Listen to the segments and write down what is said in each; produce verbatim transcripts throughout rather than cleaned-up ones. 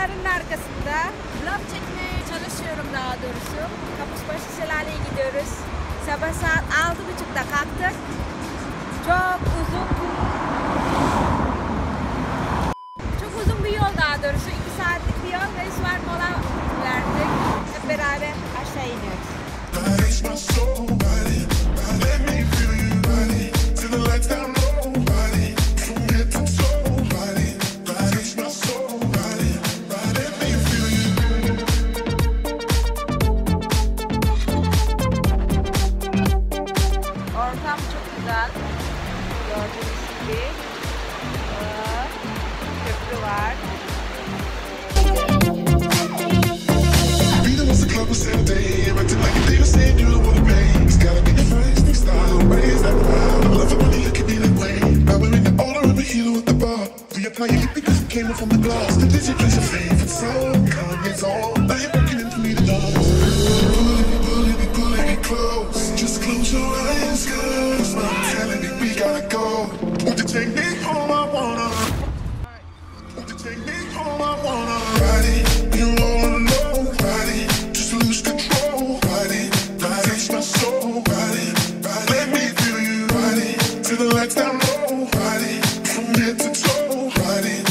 Kameranın arkasında vlog çekmeye çalışıyorum daha doğrusu. Kapuzbaşı Şelale'ye gidiyoruz. Sabah saat altı buçukta kalktık. Çok uzun Çok uzun bir yol daha doğrusu. iki saatlik bir yol ve şu an mola verdik. Hep beraber aşağı iniyoruz. Ortam çok güzel. Gördüğünüz gibi ee, köprü var. Came from the glass, the digital is your favorite song. Kanye's on, now you're walking into me the dance. Pulling me, pulling me, pulling me close. Just close your eyes, cause I'm telling you we gotta go. Won't you take me home? I wanna. Won't you take me home? I wanna. Ride it, you wanna know. Ride it, just lose control. Ride it, ride it, touch my soul. Ride it, ride it, let me feel you. Ride it, till the lights down low. Ride it, from head to toe. Ride it.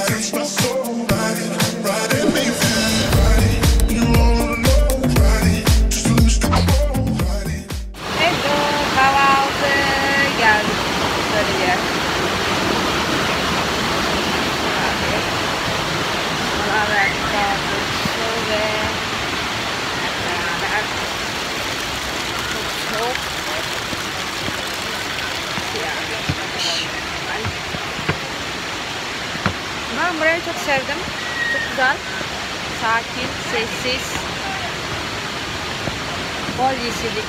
Ben burayı çok sevdim. Çok güzel. Sakin, sessiz. Bol yeşillik.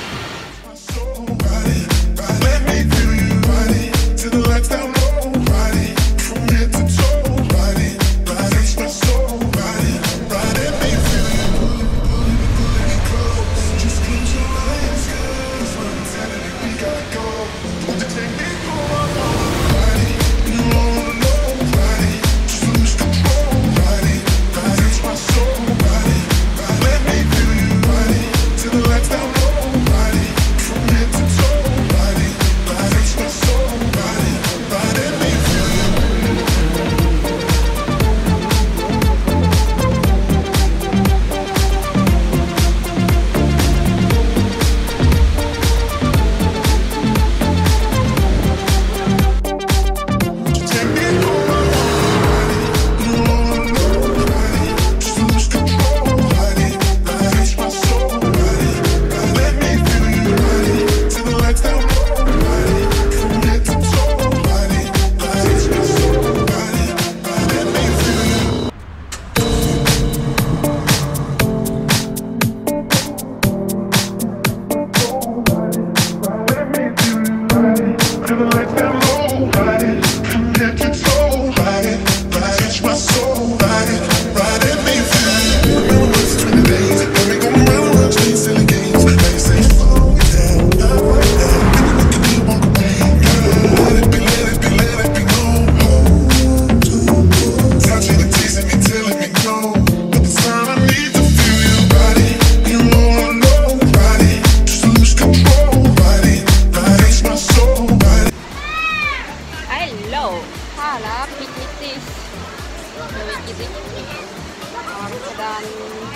Hala piknikteyiz. Tabii gidip arkadan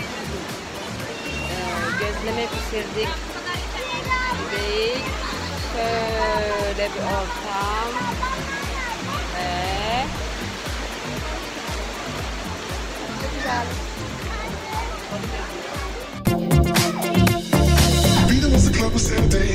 e, gözleme pişirdik. Dedik. Şöyle bir ortam. Ve çok güzel. Freedom was a club, we said